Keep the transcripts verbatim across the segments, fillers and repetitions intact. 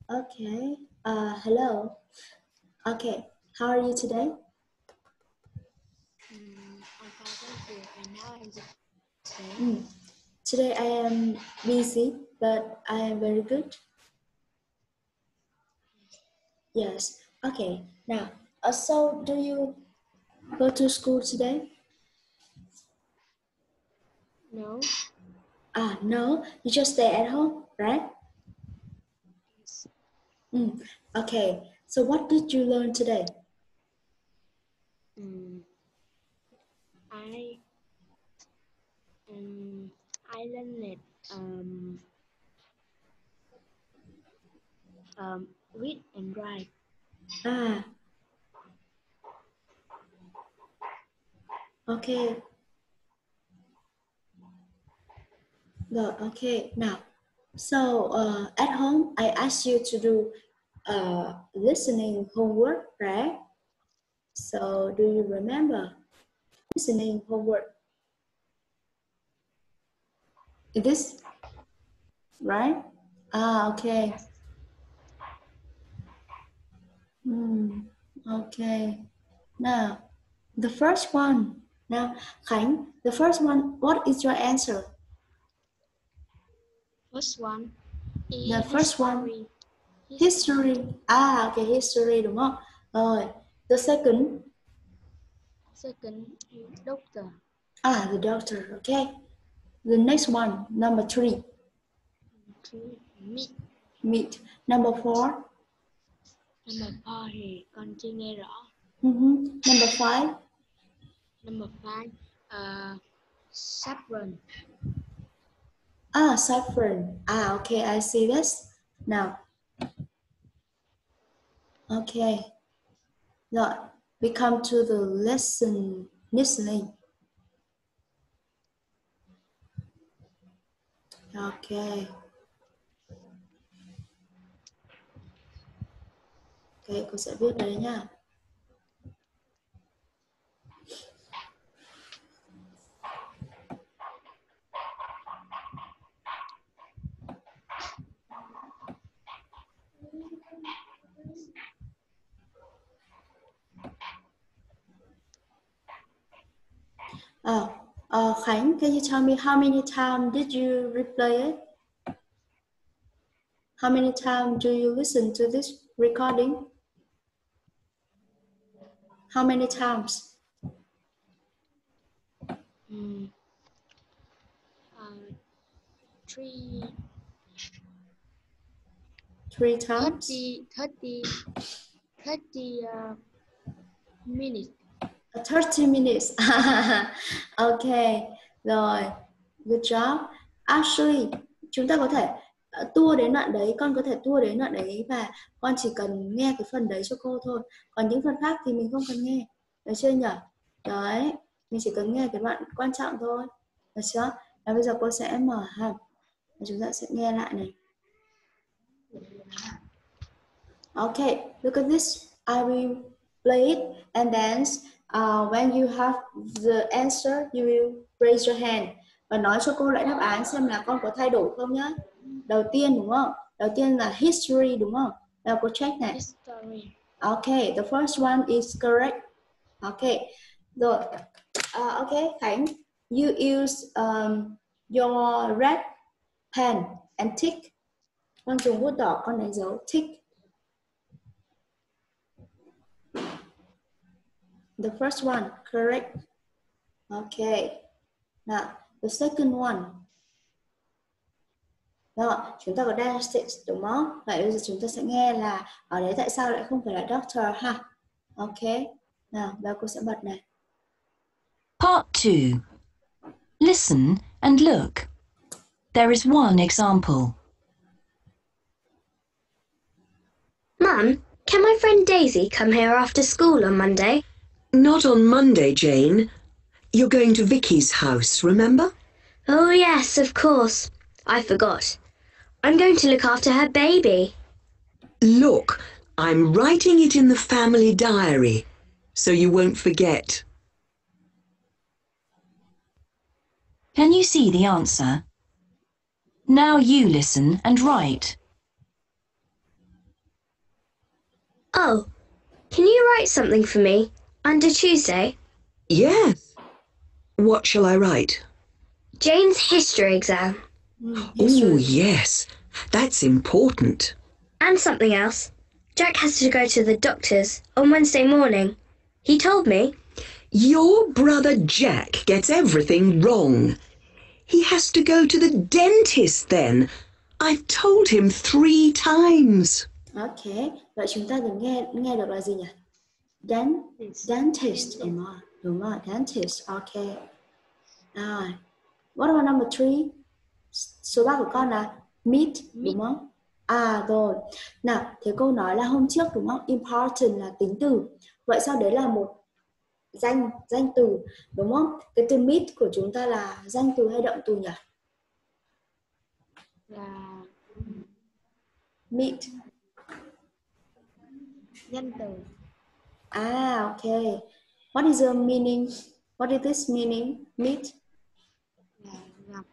Okay. Uh, hello. Okay. How are you today? Mm, I'm fine, thank you. And now I'm just today. Mm. Today I am busy, but I am very good. Yes. Okay. Now, uh, so do you go to school today? No. Ah, no. You just stay at home, right? Yes. Mm. Okay. So what did you learn today? Mm, I um I learned it um um read and write. Ah, okay. Rồi, okay. Now, so uh, at home, I asked you to do uh, listening homework, right? So, do you remember listening homework? It is, right? Ah, okay. Hmm. Okay. Now, the first one. Now, Khánh, the first one, what is your answer? First one The is first one, history. history. Ah, okay, history đúng không? Rồi, the second, Second is doctor. ah, the doctor, okay. The next one, number three, Three meat. meat. Number four, Number four thì con chưa nghe rõ. mm-hmm. Number five, Number five uh saffron. ah, saffron. Ah, okay, I see this. Now, okay. Now, we come to the lesson listening. Okay. Okay, cô sẽ viết đấy nha. Oh, uh, Khánh, can you tell me how many times did you replay it? How many times do you listen to this recording? How many times? Mm, uh, three Three times? thirty thirty thirty uh, minutes. thirty minutes. Okay, rồi, good job. Actually, chúng ta có thể uh, tua đến đoạn đấy, con có thể tua đến đoạn đấy và con chỉ cần nghe cái phần đấy cho cô thôi. Còn những phần khác thì mình không cần nghe, được chưa nhỉ? Đấy, mình chỉ cần nghe cái đoạn quan trọng thôi, được chưa? Và bây giờ cô sẽ mở ha, và chúng ta sẽ nghe lại này. Okay, look at this. I will play it and then uh, when you have the answer, you will raise your hand. Và nói cho cô lại đáp án xem là con có thay đổi không nhá. Đầu tiên đúng không? Đầu tiên là history đúng không? Nào cô check này. History. Okay, the first one is correct. Okay, rồi. Uh, okay, Khánh, you use um, your red pen and tick. Con dùng bút đỏ, con đánh dấu tick. The first one, correct. Okay. Now, the second one. Đó, chúng ta có dance đúng không? Vậy bây giờ chúng ta sẽ nghe là ở đấy tại sao lại không phải là doctor ha? Okay. Nào, và cô sẽ bật này. Part two. Listen and look. There is one example. Mum, can my friend Daisy come here after school on Monday? Not on Monday, Jane. You're going to Vicky's house, remember? Oh, yes, of course. I forgot. I'm going to look after her baby. Look, I'm writing it in the family diary, so you won't forget. Can you see the answer? Now you listen and write. Oh, can you write something for me under Tuesday? Yes. What shall I write? Jane's history exam. Mm, Oh, history. yes. That's important. And something else. Jack has to go to the doctor's on Wednesday morning. He told me. Your brother Jack gets everything wrong. He has to go to the dentist then. I've told him three times. Ok, vậy chúng ta được nghe nghe được là gì nhỉ? Dent, dentist, đúng rồi, đúng rồi, dentist. Ok. Rồi. What about number three? Số ba của con là meet, đúng không? À rồi. Nào, thế câu nói là hôm trước đúng không? Important là tính từ. Vậy sau đấy là một danh, danh từ, đúng không? Cái từ meet của chúng ta là danh từ hay động từ nhỉ? Là Meet. danh từ. Ah, okay. What is the meaning? What is this meaning? Meet. Là gặp.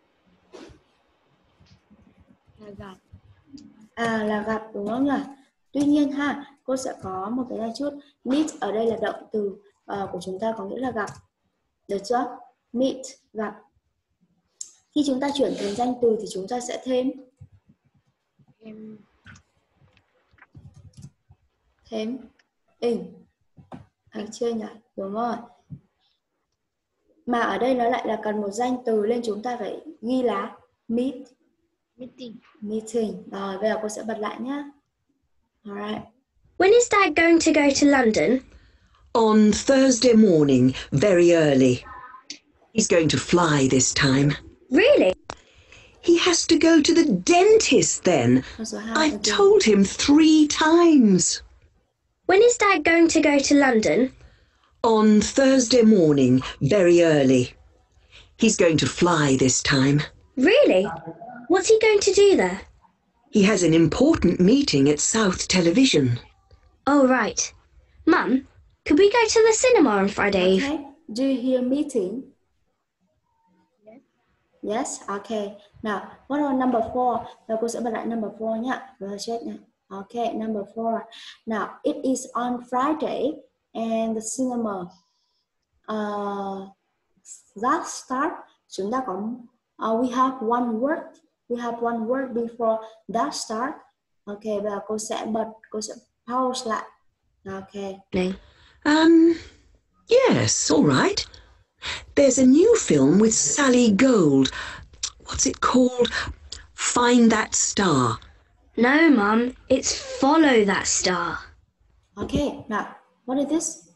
Là gặp. À là gặp đúng không nhỉ? Tuy nhiên ha, cô sẽ có một cái là chút. Meet ở đây là động từ uh, của chúng ta có nghĩa là gặp. Được chưa? Meet, gặp. Khi chúng ta chuyển thành danh từ thì chúng ta sẽ thêm Em thêm in. Được chưa nhỉ? Đúng rồi. Mà ở đây nó lại là cần một danh từ nên chúng ta phải ghi là meet. meeting. Meeting. Rồi, bây giờ cô sẽ bật lại nhé. Alright. When is Dad going to go to London? On Thursday morning, very early. He's going to fly this time. Really? He has to go to the dentist then. Câu số hai. I've ok. told him three times. When is Dad going to go to London? On Thursday morning, very early. He's going to fly this time. Really? What's he going to do there? He has an important meeting at South Television. Oh, right. Mum, could we go to the cinema on Friday? eve- Okay. Do you hear meeting? Yes. Yes, okay. Nào, what about number four? Và cô sẽ bật lại number four nhá. Rồi check nha. Okay, number four. Now, it is on Friday and the cinema uh, that start. Chúng ta có uh, we have one word. We have one word before that start. Okay, và cô sẽ bật, cô sẽ pause lại. Okay. No. Um, yes, all right. There's a new film with Sally Gold. What's it called? Find That Star. No, Mum. It's Follow That Star. Okay, now, what is this?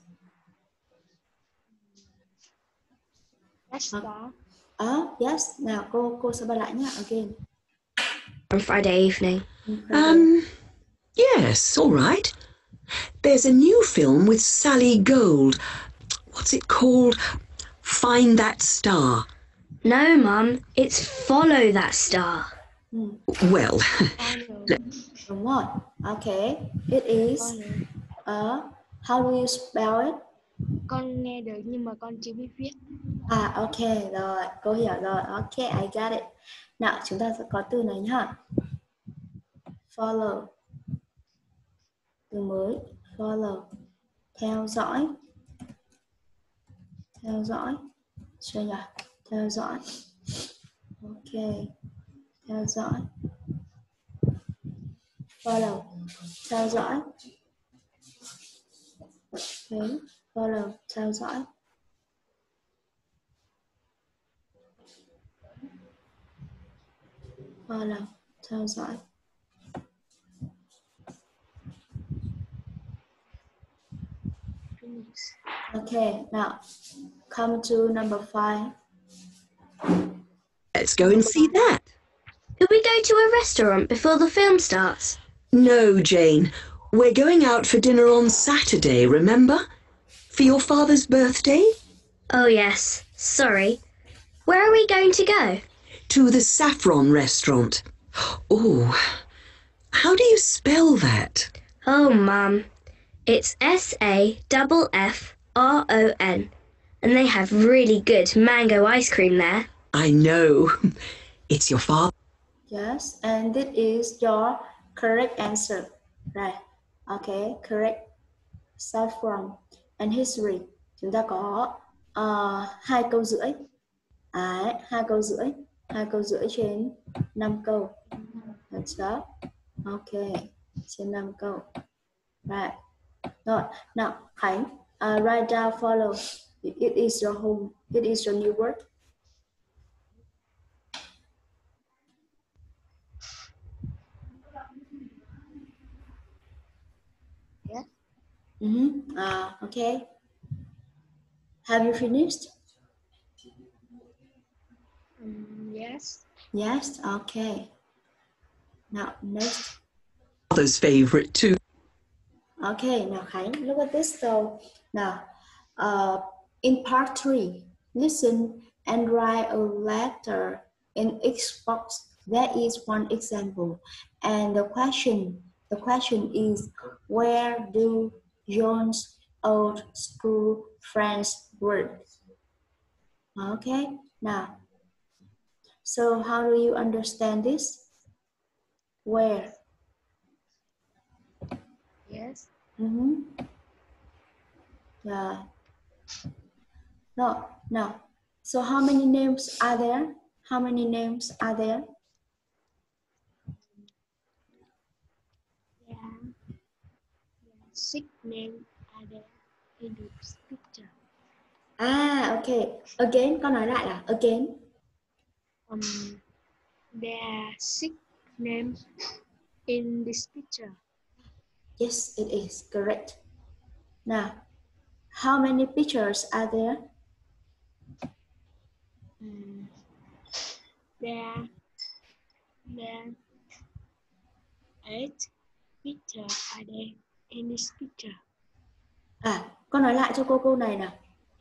That's star. Uh, yes, nào cô cô sẽ bật lại nhá. Again. On Friday evening. Um, yes, all right. There's a new film with Sally Gold. What's it called? Find That Star. No, Mum. It's Follow That Star. Well, Follow. Đúng rồi. Okay. It is Follow. uh, how do you spell it? Con nghe được nhưng mà con chưa biết viết. À, ok, rồi, cô hiểu rồi. Ok, I got it. Nào, chúng ta sẽ có từ này nhá. Follow. Từ mới. Follow. Theo dõi. Theo dõi. Chưa nhỉ? Theo dõi. Ok. Theo dõi. Follow. Theo dõi. Ok. Follow. Theo dõi. Follow. Theo dõi. Phoenix. Okay, now come to number five. let's go and see that. Could we go to a restaurant before the film starts? No, Jane. We're going out for dinner on Saturday, remember? For your father's birthday? Oh, yes. Sorry. Where are we going to go? To the Saffron restaurant. Oh, how do you spell that? Oh, Mum. It's S A F F R O N. And they have really good mango ice cream there. I know. It's your father. Yes, and this is your correct answer. Right. Okay, correct. Start from. And history. Chúng ta có uh, hai câu rưỡi. Đấy, hai câu rưỡi. Hai câu rưỡi trên năm câu. Good job. Okay, trên năm câu. Right. Rồi, now, Khánh, uh, write down follow. It, it is your home. It is your new word. Yes. Mm-hmm. Uh, okay. Have you finished? Um, yes. Yes. Okay. Now next. Mother's favourite too. Okay. Now Khánh, look at this though. Now, uh, in part three, listen and write a letter in each box. There is one example, and the question, the question is, where do John's old school friends work? Okay. Now, so how do you understand this? Where? Yes. Mm-hmm. Yeah. No, no. So how many names are there? How many names are there? Yeah. Six names are there in this picture. Ah, okay. Again, con nói lại là again. Um, there are six names in this picture. Yes, it is correct. Now, how many pictures are there? Um, there, there eight pictures are there in this picture. À, con nói lại cho cô câu này nào.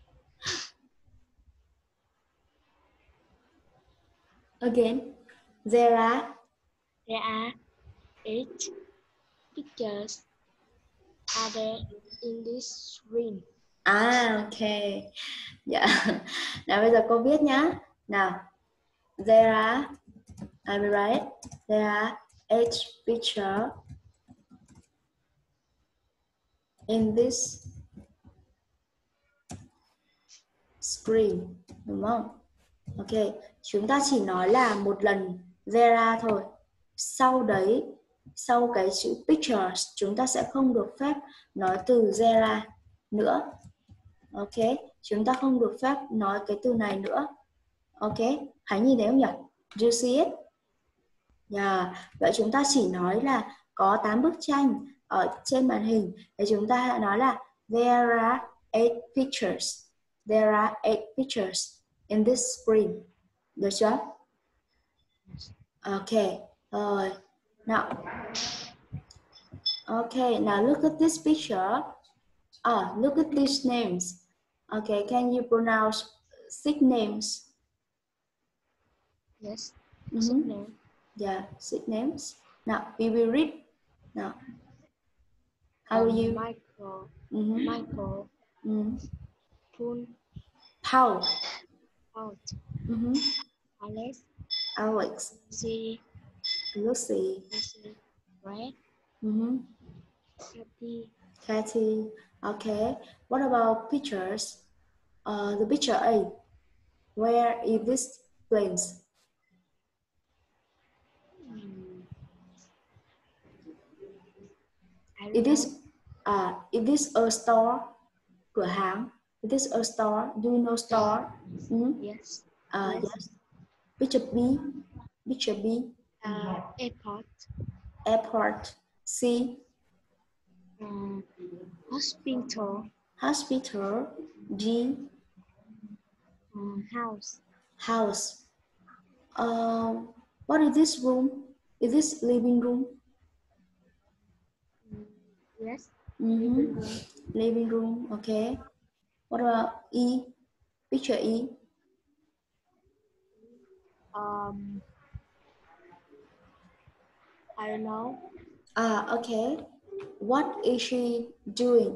Again, there are There are eight pictures are there in this screen. À, ok. Dạ. Nào bây giờ cô viết nhá. Nào. There are, I will write, there are eight pictures in this screen. Đúng không? Ok. Chúng ta chỉ nói là một lần there are thôi. Sau đấy, sau cái chữ pictures, chúng ta sẽ không được phép nói từ there are nữa. Ok. Chúng ta không được phép nói cái từ này nữa. Ok. Khánh nhìn thấy không nhỉ? Do you see it? Yeah. Vậy chúng ta chỉ nói là có tám bức tranh ở trên màn hình. Để chúng ta nói là there are eight pictures. There are eight pictures in this screen. Được chưa? Okay. Rồi. Now. Okay. Now look at this picture. Ah, look at these names. Okay. Can you pronounce six names? Yes. Mm-hmm. Six names. Yeah, six names. Now we will read. Now, how Um, are you? Michael. Mm-hmm. Michael. Mm-hmm. Paul. Paul. Out. Mm-hmm. Alex. Alex. C. Lucy. Lucy. Red. Mm-hmm. Kathy. Kathy. Okay. What about pictures? Uh, the picture A. Where is this place? Hmm. I don't It know. is. Uh, it is a store. Cửa hàng. It is a store. Do you know store? Mm-hmm. Yes. Uh, Yes. yes. Picture B. Picture B. Uh, airport. Airport. C. Um, hospital. Hospital. D. Um, house. House. Uh, what is this room? Is this living room? Mm, yes. Mm-hmm. Living room. Living room. Okay. What about E? Picture E. Um, I don't know. Ah, okay. What is she doing?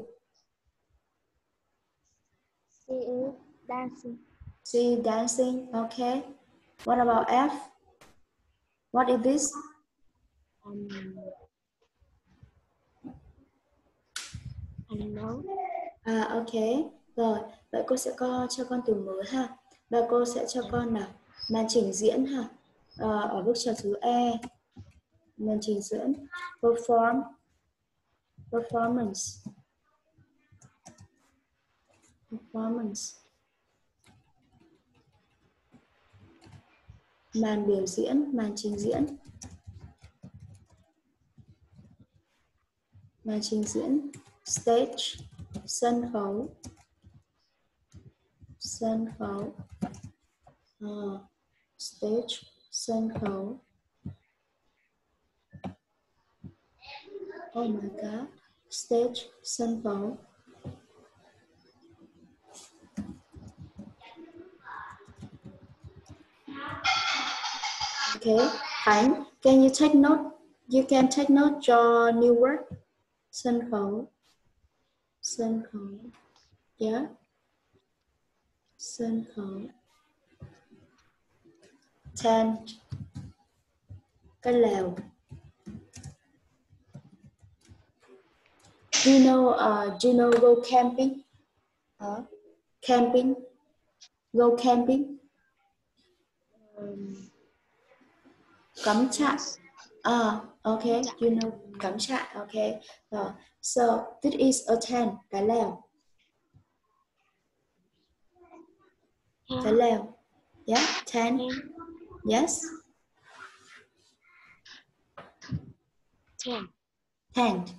She is dancing. She dancing. Okay. What about F? What is this? Um, No. À, ok. Rồi, vậy cô sẽ co cho con từ mới ha. Và cô sẽ cho con là màn trình diễn ha. Ờ, ở bước trò thứ E. Màn trình diễn. Perform. Performance. Performance. Màn biểu diễn, màn trình diễn. Màn trình diễn. Stage. Sân khấu. Sân khấu. Uh, stage. Sân khấu. Oh my god. Stage. Sân khấu. Okay, Khánh, can you take note? You can take note your new word. Sân khấu. Sân khấu. Yeah. Sân khấu. Tent. Cái lều. Do you know, uh, do you know go camping? Uh, camping. Go camping. Um, Cắm trại. yes. Ah, okay, you know, cắm trại, okay. Uh, so, this is a tent, cái lều. Cái lều. Yeah, tent. Yes. Tent. Tent.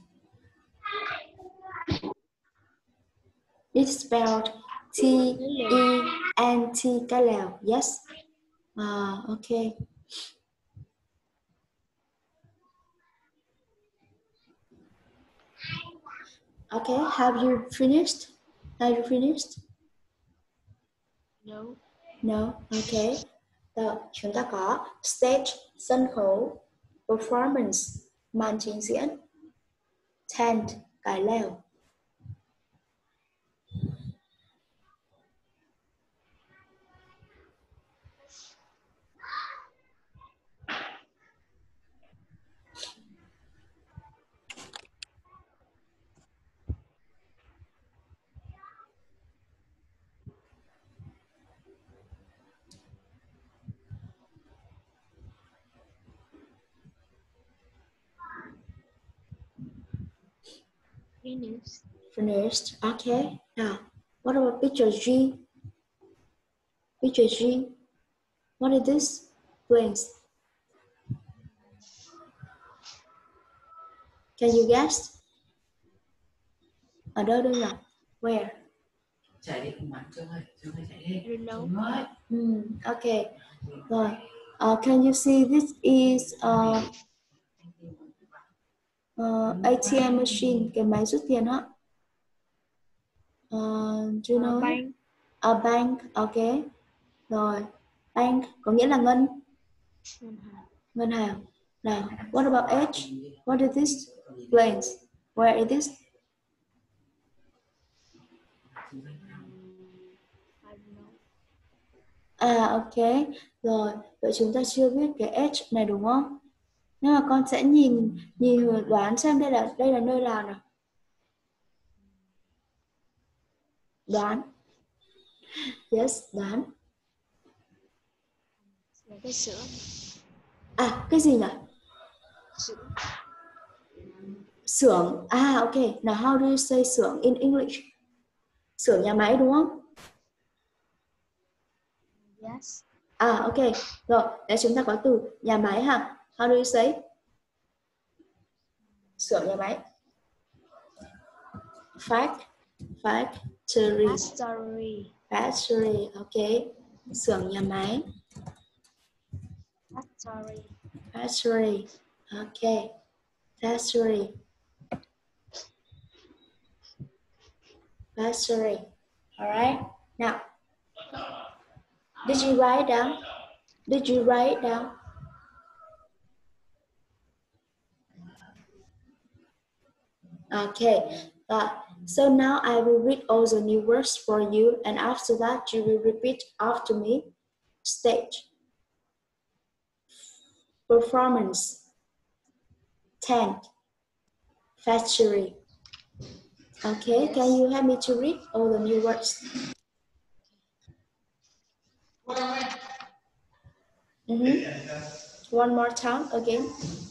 It's spelled T E N T, cái lều. Yes. Ah, okay. Okay, have you finished? Have you finished? No. No, okay. Rồi, chúng ta có stage, sân khấu, performance, màn trình diễn, tent, cái lều. Finished. Finished, okay. Now, what about picture G? Picture G. What is this? Planes. Can you guess? Ở đâu đâu nhỉ? Where? Chạy đi cùng mặt Trương ơi, Trương ơi chạy đi. I don't know. Trương ơi. Hmm, okay. Rồi. Uh, can you see this is uh, uh, A T M machine, cái máy rút tiền á. Uh, do you Uh, know? bank. A bank, okay. Rồi, bank có nghĩa là ngân, Ngân hàng. ngân hàng. Now, what about H? What is this? Planes. Where is this? Um, I don't know. À, ok. Rồi, vậy chúng ta chưa biết cái H này đúng không? Nhưng mà con sẽ nhìn nhìn đoán xem đây là đây là nơi nào nào. Đoán. Yes, đoán. Là cái sữa. À, cái gì nhỉ? Sữa. Xưởng. À, ok. Now how do you say xưởng in English? Xưởng nhà máy đúng không? Yes. À, ok. Rồi, để chúng ta có từ nhà máy ha. How do you say? Xưởng nhà máy. Fact. Factory. Factory. Factory, ok. Xưởng nhà máy. Factory. Factory, ok. Factory. Factory. Alright. Now, did you write down? Did you write down? Okay. Uh, so now I will read all the new words for you, and after that you will repeat after me. Stage. Performance. Tent. Factory. Okay, can you help me to read all the new words? Mm-hmm. One more time again.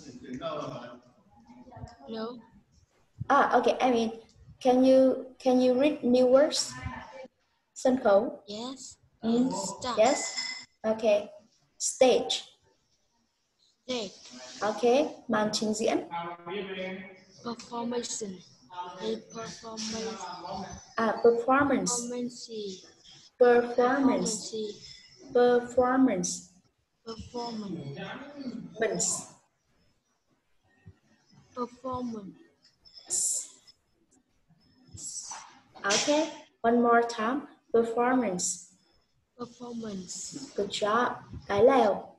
No. Ah, okay. I mean, can you can you read new words? Sân khấu. Yes. Mm. Start. Yes. Okay. Stage. Stage. Okay. Màn trình diễn. Performance. A performance. Ah, performance. Performance. Performance. Performance. Performance. Performance. Okay. One more time. Performance. Performance. Good job. Cái lèo.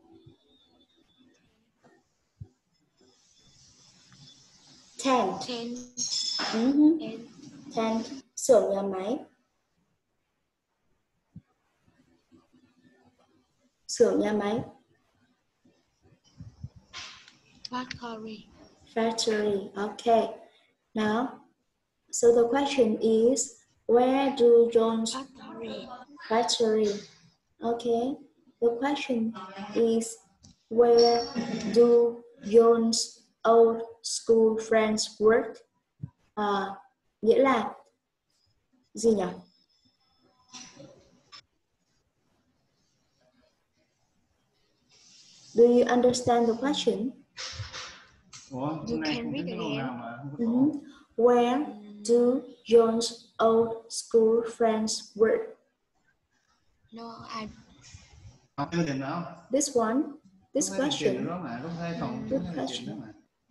Tent. Tent. Mm-hmm. Tent. Tent. Xưởng nhà máy. Xưởng nhà máy. Factory. Factory. Okay. Now, so the question is, where do John's Factory. factory? Okay. The question is, where do John's old school friends work? À, nghĩa là gì nhỉ? Do you understand the question? You can read again. Mm-hmm. Where do John's old school friends work? No, I. This one, this question. Good question.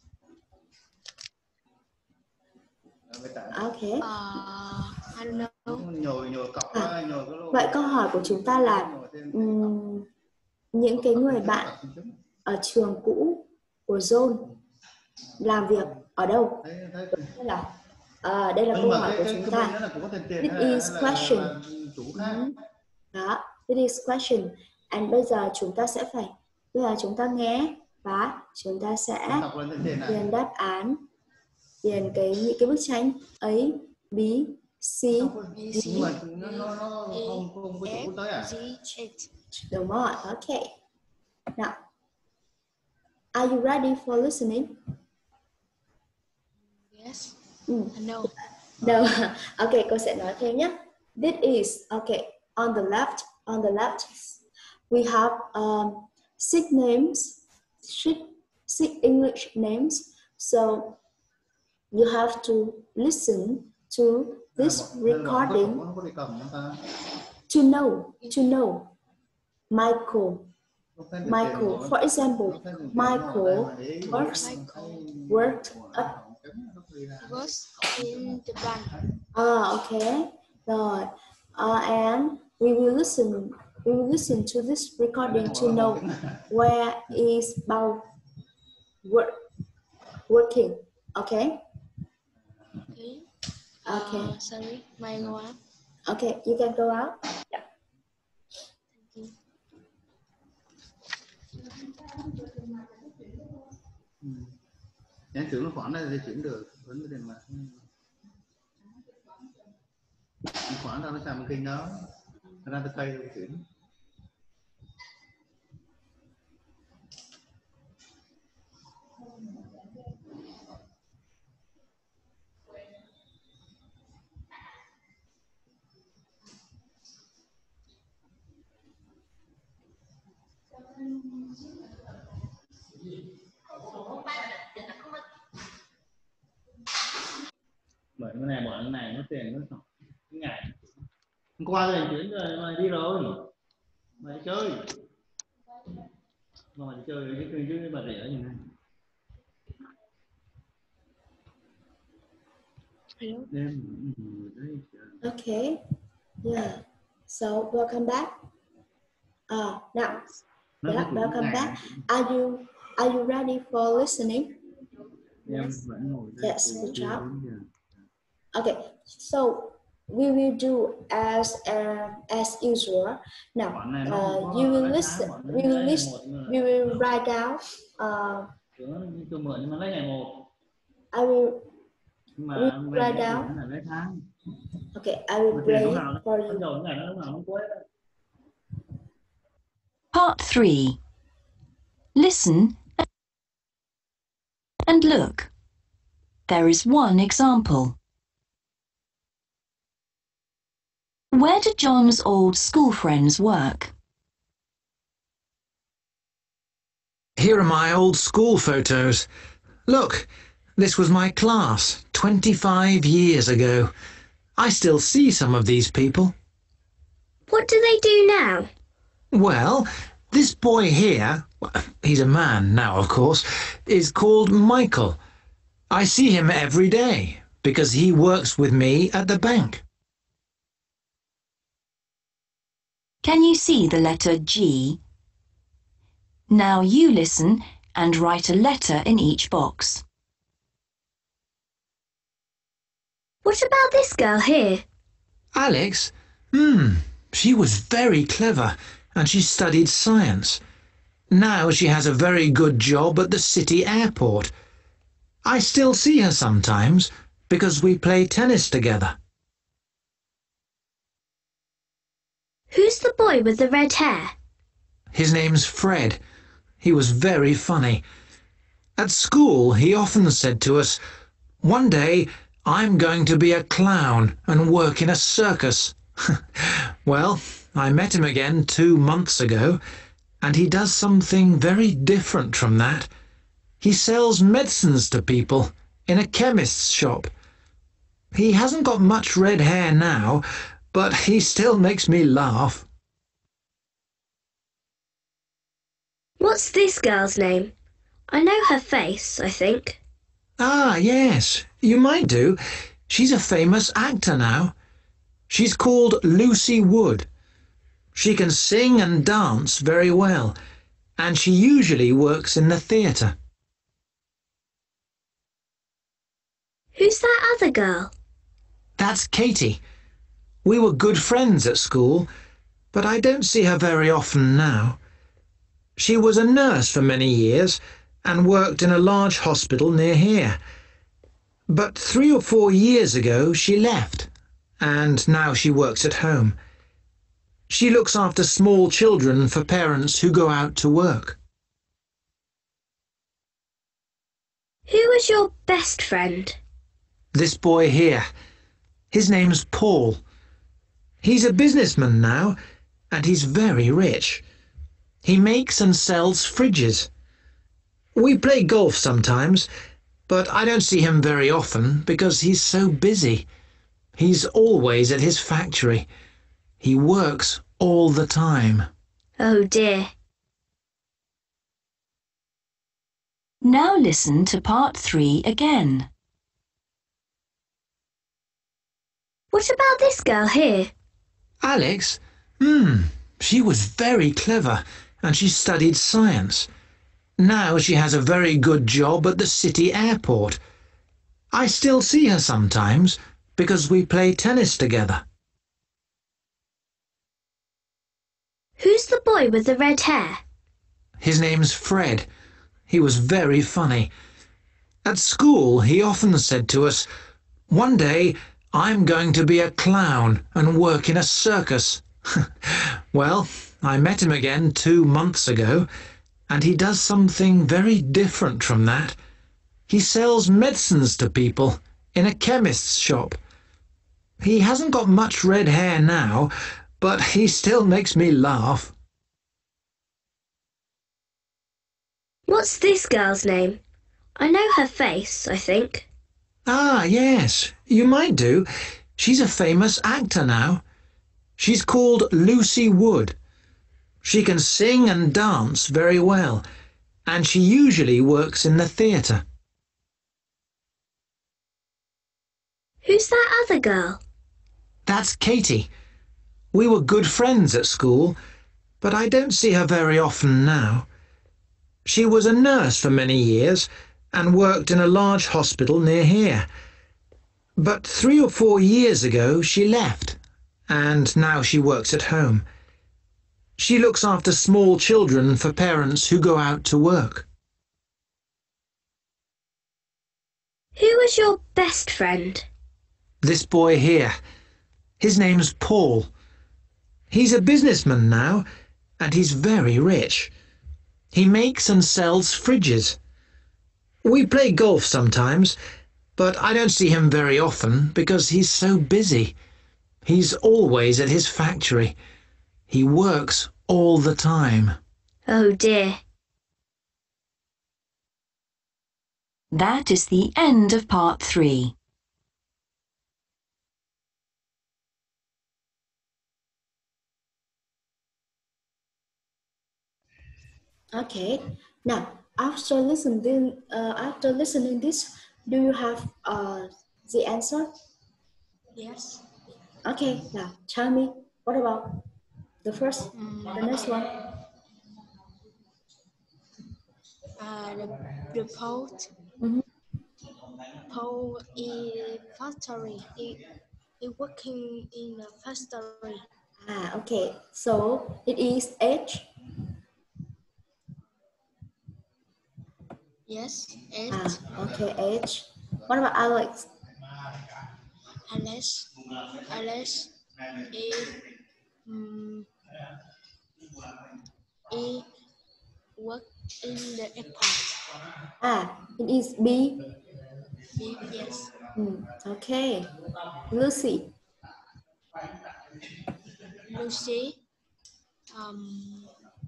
Okay. Uh, I don't know. À, vậy câu hỏi của chúng ta là um, những cái người bạn ở trường cũ của John làm việc ở đâu? Đây là, à, đây là câu hỏi của chúng ta. This is question. Mm-hmm. Đó, this is question. And bây giờ chúng ta sẽ phải, bây giờ chúng ta nghe và chúng ta sẽ điền đáp án, điền cái những cái bức tranh A, B, C, D, đúng rồi. Okay. Now, are you ready for listening? Yes. Mm. No. No. Okay, cô sẽ nói thêm nhé. This is, okay, on the left, on the left, we have um, six names, six, six English names. So you have to listen to this recording to know, to know. Michael, Michael, for example, Michael works, worked up. Was in the bank. Ah, okay. Rồi. Uh, and we will listen. We will listen to this recording to know where is Bao work working. Okay. Okay. Okay. Uh, sorry, may I go out? Okay, you can go out. Yeah. Thank you. Nhắn trưởng nó khoản này thì chuyển được vẫn cái tiền mặt khoản tao nó xài một kênh đó ra tới cây rồi chuyển bởi cái này bọn cái này nó tiền nó khoảng cái ngày hôm qua rồi chuyển rồi mà đi rồi mày chơi mà mày chơi cái kênh chứ bà rẻ như này. Okay. Yeah. So welcome back. Uh, now, yeah, welcome back. Are you are you ready for listening? Yes. Yes. Good job. Okay. So we will do as uh, as usual. Now, uh, you will listen. We will listen. We will write down. Uh, I will Nhưng mà Will you về write cái down? nó là lấy tháng. Okay, I will Mà tiền play lúc it nào nó for nó you. dồn ngày nó lúc nào nó quấy đó. Part three. Listen and look. There is one example. Where do John's old school friends work? Here are my old school photos. Look, this was my class twenty-five years ago. I still see some of these people. What do they do now? Well, this boy here, he's a man now, of course, is called Michael. I see him every day because he works with me at the bank. Can you see the letter G? Now you listen and write a letter in each box. What about this girl here? Alex? Hmm, she was very clever and she studied science. Now she has a very good job at the city airport. I still see her sometimes because we play tennis together. Who's the boy with the red hair? His name's Fred. He was very funny. At school, he often said to us, "One day, I'm going to be a clown and work in a circus." Well, I met him again two months ago, and he does something very different from that. He sells medicines to people in a chemist's shop. He hasn't got much red hair now, but he still makes me laugh. What's this girl's name? I know her face, I think. Ah, yes, you might do. She's a famous actor now. She's called Lucy Wood. She can sing and dance very well, and she usually works in the theatre. Who's that other girl? That's Katie. We were good friends at school, but I don't see her very often now. She was a nurse for many years and worked in a large hospital near here. But three or four years ago she left, and now she works at home. She looks after small children for parents who go out to work. Who was your best friend? This boy here. His name's Paul. He's a businessman now, and he's very rich. He makes and sells fridges. We play golf sometimes, but I don't see him very often because he's so busy. He's always at his factory. He works all the time. Oh dear. Now listen to part three again. What about this girl here? Alex? Hmm, she was very clever and she studied science. Now she has a very good job at the city airport. I still see her sometimes because we play tennis together. Who's the boy with the red hair? His name's Fred. He was very funny. At school, he often said to us, "One day, I'm going to be a clown and work in a circus." Well, I met him again two months ago, and he does something very different from that. He sells medicines to people in a chemist's shop. He hasn't got much red hair now, but he still makes me laugh. What's this girl's name? I know her face, I think. Ah, yes, you might do. She's a famous actor now. She's called Lucy Wood. She can sing and dance very well, and she usually works in the theatre. Who's that other girl? That's Katie. We were good friends at school, but I don't see her very often now. She was a nurse for many years and worked in a large hospital near here. But three or four years ago she left, and now she works at home. She looks after small children for parents who go out to work. Who was your best friend? This boy here. His name's Paul. He's a businessman now, and he's very rich. He makes and sells fridges. We play golf sometimes, but I don't see him very often because he's so busy. He's always at his factory. He works all the time. Oh dear. That is the end of part three. Okay. Now, after listening, uh, after listening this, do you have uh, the answer? Yes. Okay. Now, tell me. What about the first, Mm, the next one? uh, the, the port. Mhm. Paul is factory. He, he working in a factory. Ah, okay. So it is H. Yes. H. Ah, okay, H. What about Alex? Alex. Alex. E. Um, e. Work in the airport. Ah, it is B. B. Yes. Hmm, okay. Lucy. Lucy. Um.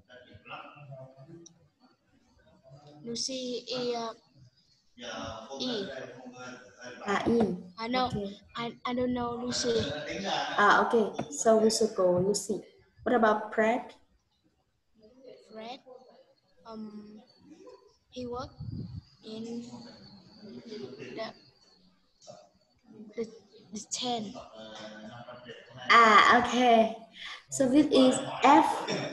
Lucy is uh, E. Ah, E. I know. Okay. I, I don't know Lucy. Ah, okay. So we should go Lucy. What about Brad? Fred. Um. He work in the the, the ten. Ah, okay. So this is F.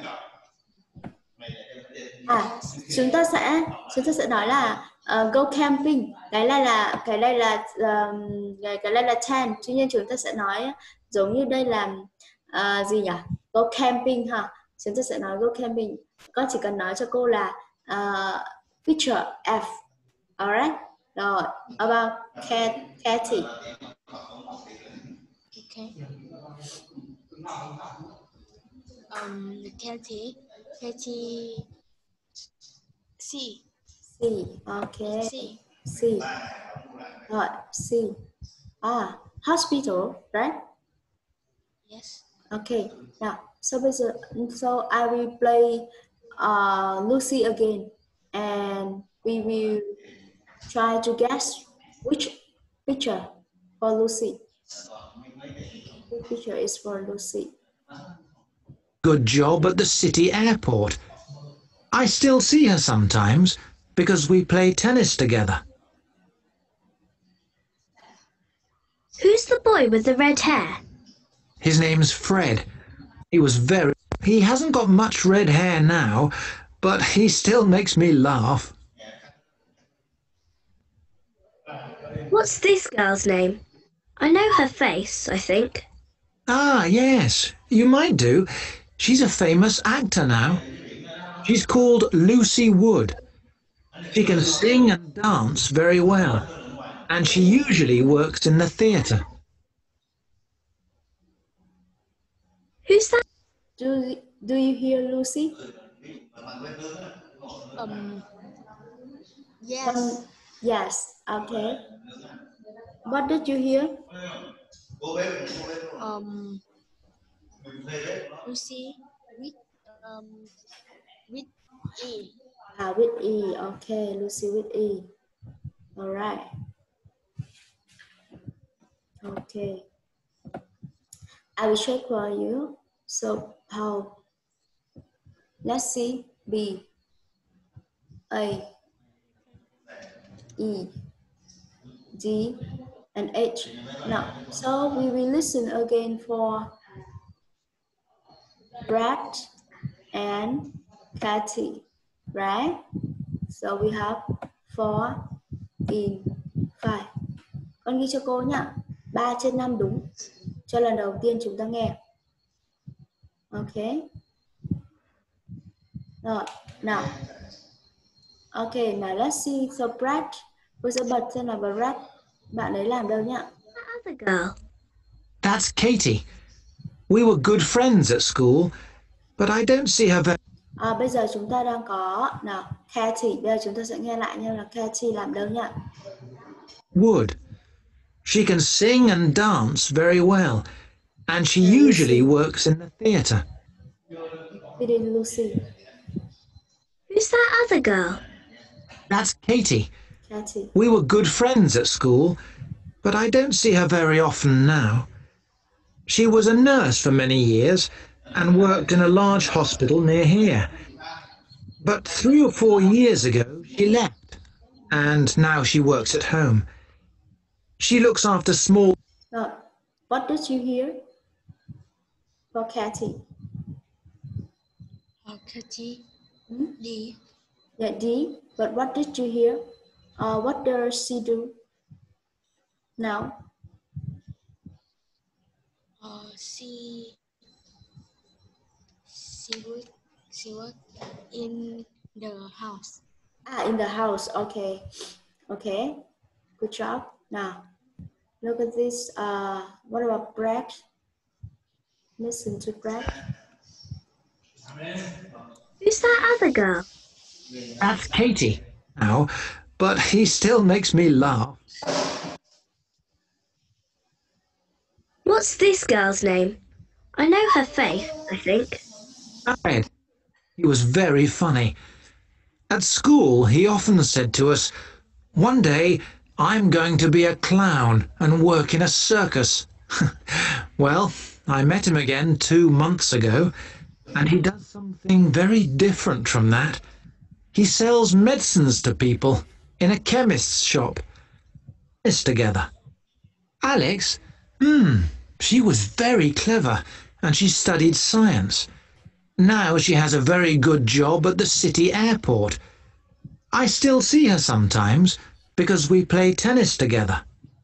À, chúng ta sẽ chúng ta sẽ nói là uh, go camping. Cái này là cái đây là um, cái, cái đây là ten. Tuy nhiên chúng ta sẽ nói giống như đây là uh, gì nhỉ? Go camping ha. Chúng ta sẽ nói go camping. Con chỉ cần nói cho cô là uh, picture F. Alright. Rồi, about Cat, Cathy. Okay. Um, the Katie, Katie, C. C. Okay. C. C. Rồi, C. Ah, hospital, right? Yes. Okay. Now, so bây giờ, so I will play uh, Lucy again, and we will try to guess which picture for Lucy. Which picture is for Lucy? Good job at the city airport. I still see her sometimes because we play tennis together. Who's the boy with the red hair? His name's Fred. He was very... He hasn't got much red hair now, but he still makes me laugh. What's this girl's name? I know her face, I think. Ah, yes, you might do. She's a famous actor now. She's called Lucy Wood. She can sing and dance very well, and she usually works in the theatre. Who's that? Do Do you hear Lucy? Um. Yes. Um, yes. Okay. What did you hear? Um. Lucy with um with E. Ah, with E. Okay, Lucy with E. All right. Okay. I will check for you. So, how? Let's see. B. A. E. D. And H. Now, so we will listen again for Brad and Cathy, right? So we have four in five. Con ghi cho cô nhá. ba trên năm đúng. Cho lần đầu tiên chúng ta nghe. Okay. Rồi, nào. Okay, now let's see. So Brad, bây giờ bật xem là Brad. Bạn ấy làm đâu nhỉ? That other girl. That's Katie. We were good friends at school, but I don't see her very... À, bây giờ chúng ta đang có nào Katie. Bây giờ chúng ta sẽ nghe lại như là Katie làm đâu nhỉ? Would. She can sing and dance very well, and she Uh, usually Lucy. works in the theatre. It is Lucy. Who's that other girl? That's Katie. Katie. We were good friends at school, but I don't see her very often now. She was a nurse for many years and worked in a large hospital near here. But three or four years ago she left, and now she works at home. She looks after small... Rồi, what did you hear for Katie? Uh, Katie. Hmm? D. Yeah, D. But what did you hear? Uh, what does she do now? Uh, she. She work. She work in the house. Ah, in the house. Okay. Okay. Good job. Now, look at this. Uh, what about Brad? Listen to Brad. Who's that other girl? That's Katie now, but he still makes me laugh. What's this girl's name? I know her face, I think. Fred. He was very funny. At school, he often said to us, "One day, I'm going to be a clown and work in a circus." Well, I met him again two months ago, and he does something very different from that. He sells medicines to people in a chemist's shop. It's together. Alex, hmm, she was very clever, and she studied science. Now she has a very good job at the city airport. I still see her sometimes because we play tennis together.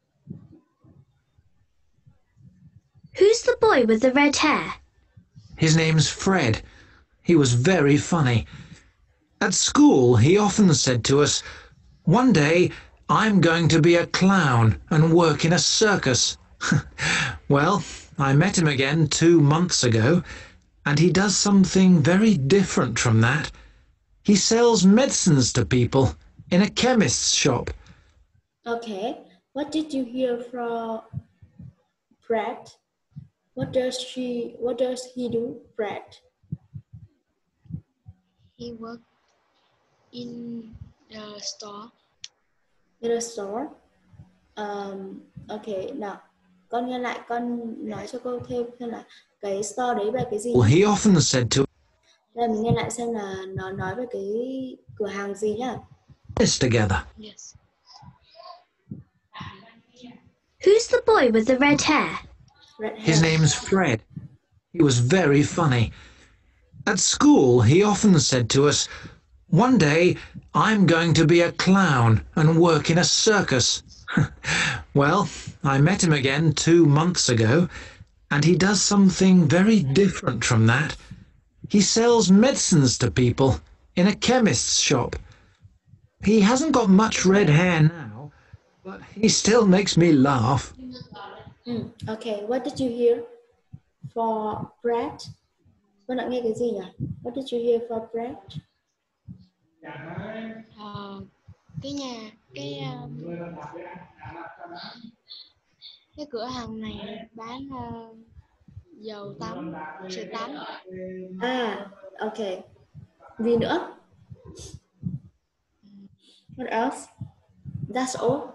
Who's the boy with the red hair? His name's Fred. He was very funny. At school, he often said to us, "One day, I'm going to be a clown and work in a circus." Well, I met him again two months ago, and he does something very different from that. He sells medicines to people in a chemist's shop. Okay. What did you hear from Brad? What does she? What does he do, Brad? He work in the store. In a store. Um, okay. Nào, con nghe lại, con nói cho cô thêm xem là cái store đấy là cái gì. Well, he often said to Đây mình nghe lại xem là nó nói về cái cửa hàng gì nhá. us together. Yes. Who's the boy with the red hair? Red hair. His name's Fred. He was very funny. At school, he often said to us, "One day, I'm going to be a clown and work in a circus." Well, I met him again two months ago, and he does something very different from that. He sells medicines to people in a chemist's shop. He hasn't got much red hair now, but he still makes me laugh. Mm, okay, what did you hear for Brad? Con đã nghe cái gì nhỉ? What did you hear for Brad? Uh, cái nhà cái um, cái cửa hàng này bán uh, dầu tắm, sữa tắm. À, okay. Gì nữa? What else? That's all.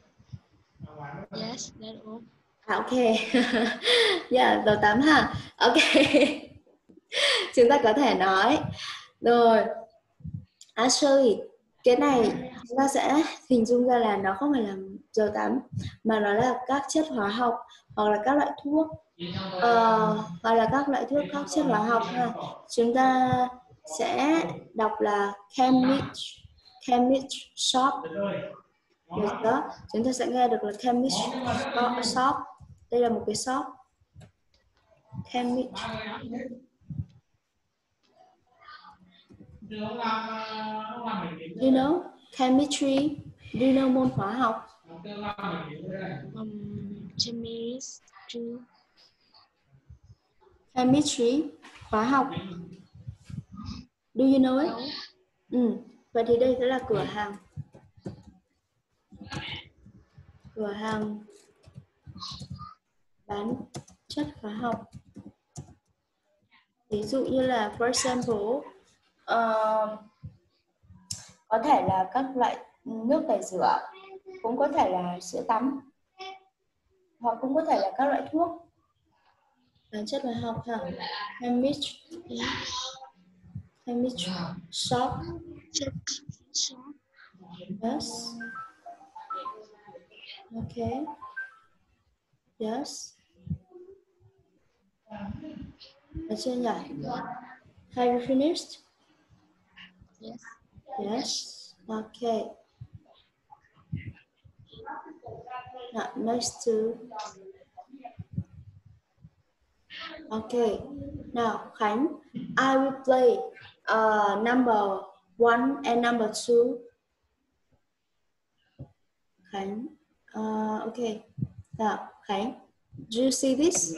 Yes, that's all. À, okay. Yeah, dầu tắm ha. Okay. Chúng ta có thể nói rồi. Actually, cái này chúng ta sẽ hình dung ra là nó không phải là dầu tắm, mà nó là các chất hóa học hoặc là các loại thuốc, uh, hoặc là các loại thuốc, các chất hóa học ha. Chúng ta sẽ đọc là chemist, chemist shop. Được đó, chúng ta sẽ nghe được là chemist shop. Đây là một cái shop. Chemist. Do you know chemistry? Do you know môn hóa học? Um, chemistry. Chemistry, hóa học. Do you know it? No. Ừ. Vậy thì đây sẽ là cửa hàng. Cửa hàng bán chất hóa học. Ví dụ như là for example, uh, có thể là các loại nước tẩy rửa, cũng có thể là sữa tắm, hoặc cũng có thể là các loại thuốc. Bán chất hóa học hả? Chemistry. Chemistry shop. Shop. Yes. Okay. Yes. Được chưa nhỉ? Have you finished? Yes. Yes. Okay. Now, next to. Okay. Now, Khánh, I will play uh, number one and number two. Khánh. Uh, okay. Now, Khánh, do you see this?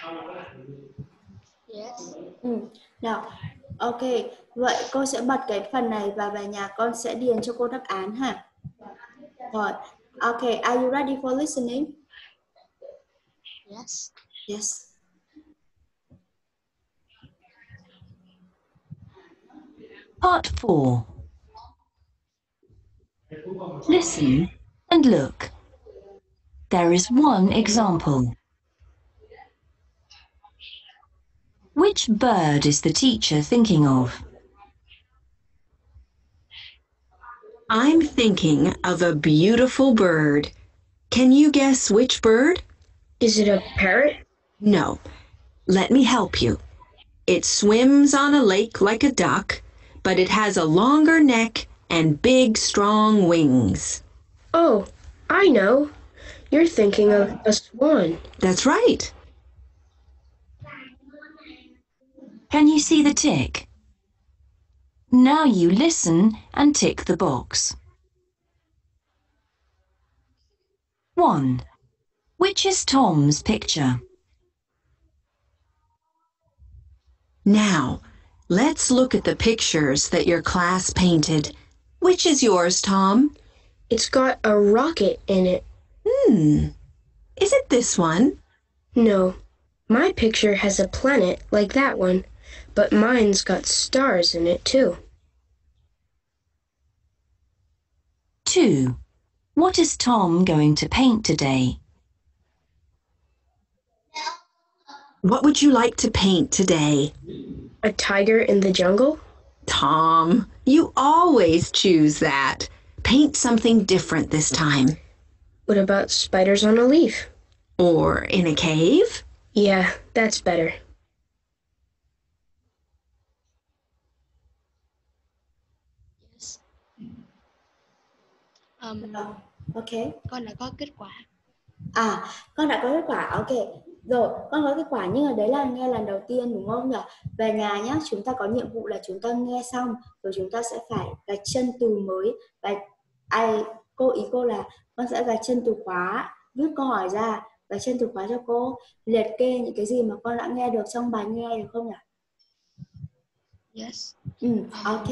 Yes. Ừ. Nào, ok, vậy cô sẽ bật cái phần này và về nhà con sẽ điền cho cô đáp án ha. Rồi, ok, are you ready for listening? Yes. Yes. Part four. Listen and look. There is one example. Which bird is the teacher thinking of? I'm thinking of a beautiful bird. Can you guess which bird? Is it a parrot? No. Let me help you. It swims on a lake like a duck, but it has a longer neck and big, strong wings. Oh, I know. You're thinking of a swan. That's right. Can you see the tick? Now you listen and tick the box. one. Which is Tom's picture? Now, let's look at the pictures that your class painted. Which is yours, Tom? It's got a rocket in it. Hmm. Is it this one? No, my picture has a planet like that one, but mine's got stars in it too. two. What is Tom going to paint today? What would you like to paint today? A tiger in the jungle? Tom, you always choose that. Paint something different this time. What about spiders on a leaf? Or in a cave? Yeah, that's better. Yes. Um, Ok. con đã có kết quả. À, con đã có kết quả. Ok. Rồi, con có kết quả nhưng mà đấy là nghe lần đầu tiên đúng không nhỉ? Về nhà nhá, chúng ta có nhiệm vụ là chúng ta nghe xong rồi chúng ta sẽ phải gạch chân từ mới. Và ai cô ý cô là con sẽ gạch chân từ khóa, viết câu hỏi ra, gạch chân từ khóa cho cô, liệt kê những cái gì mà con đã nghe được trong bài nghe được không nhỉ? Yes. Ừ, ok.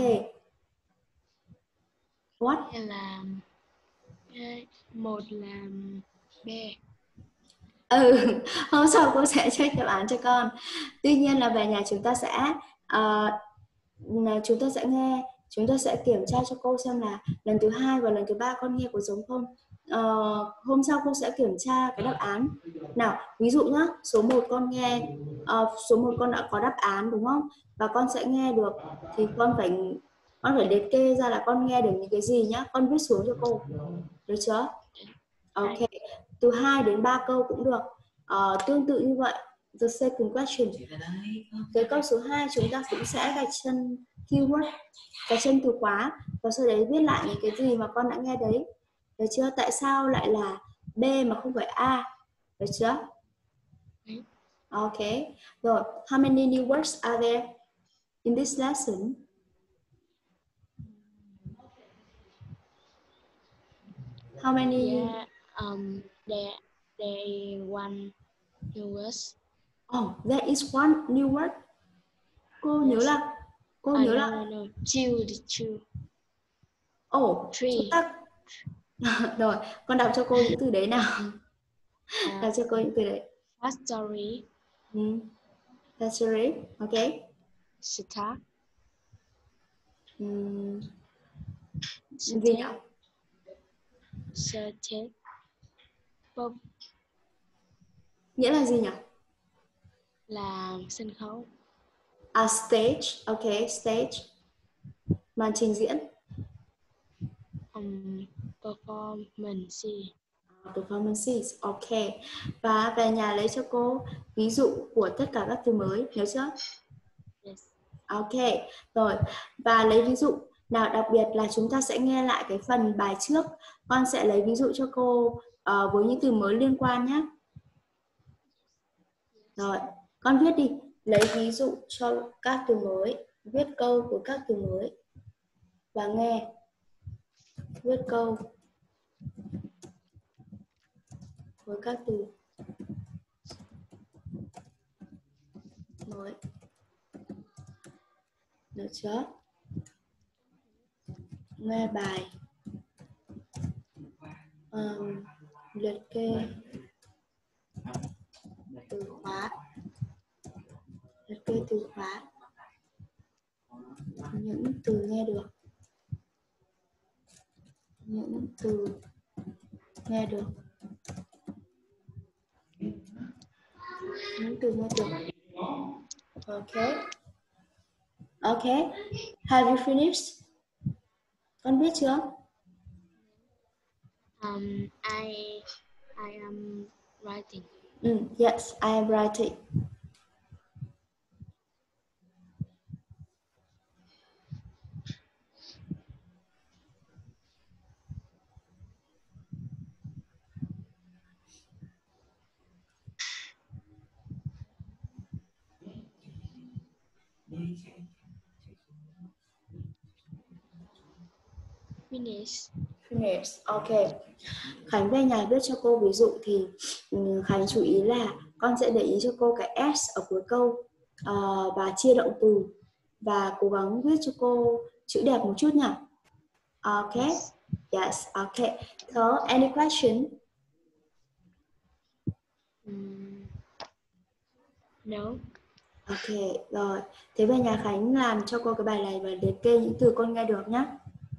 What? Hay là hai, một là B. Ừ, hôm sau cô sẽ check đáp án cho con. Tuy nhiên là về nhà chúng ta sẽ uh, chúng ta sẽ nghe, chúng ta sẽ kiểm tra cho cô xem là lần thứ hai và lần thứ ba con nghe có giống không. Uh, hôm sau cô sẽ kiểm tra cái đáp án. Nào, ví dụ nhá, số một con nghe, uh, số một con đã có đáp án đúng không? Và con sẽ nghe được thì con phải con phải liệt kê ra là con nghe được những cái gì nhá, con viết xuống cho cô. Được chưa? Ok. Từ hai đến ba câu cũng được. Uh, tương tự như vậy. The second question. Cái câu số hai chúng ta cũng sẽ gạch chân keyword, gạch chân từ khóa và sau đấy viết lại những cái gì mà con đã nghe đấy. Được chưa? Tại sao lại là B mà không phải A? Được chưa? Ok. Rồi, how many new words are there in this lesson? How many? Yeah. Um, there, there is one new word. Oh, there is one new word. Cô Yes. nhớ là cô I nhớ know, là I know. Two, the two. oh, Three. chúng ta rồi, con đọc cho cô những từ đấy nào. Uh, Đọc cho cô những từ đấy. Factory. Ừ. Factory, ok. Start. Ừ. Gì Stage. nhỉ? Stage. Pop Nghĩa là gì nhỉ? là sân khấu. A stage, ok, stage. Màn trình diễn. Um, performance. Performances, ok. Và về nhà lấy cho cô ví dụ của tất cả các từ mới, nhớ chưa? Yes. Ok, rồi. Và lấy ví dụ nào, đặc biệt là chúng ta sẽ nghe lại cái phần bài trước. Con sẽ lấy ví dụ cho cô uh, với những từ mới liên quan nhé. Rồi, con viết đi. Lấy ví dụ cho các từ mới. Viết câu của các từ mới. Và nghe. Viết câu với các từ mới. Được chưa? Nghe bài. Um, liệt kê từ khóa. Liệt kê từ khóa. Những từ nghe được. Những từ nghe được. Những từ nghe được. Okay. Okay. Have you finished? Con biết chưa? Um, I, I am writing. Mm, yes, I am writing. Finish. Finish. Ok. Khánh về nhà viết cho cô ví dụ thì Khánh chú ý là con sẽ để ý cho cô cái S ở cuối câu uh, và chia động từ, và cố gắng viết cho cô chữ đẹp một chút nhỉ. Ok. Yes. Ok. So, any question? Um, no. Ok. Rồi. Thế về nhà Khánh làm cho cô cái bài này và liệt kê những từ con nghe được nhé.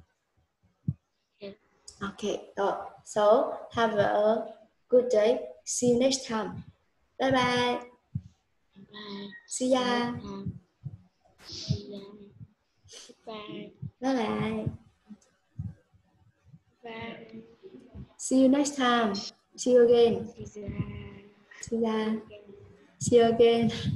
Okay, rồi. So, have a good day. See you next time. Bye bye. Bye. See ya. See ya. Bye. Bye bye. Bye. See you next time. See you again. See ya. See ya. See you again.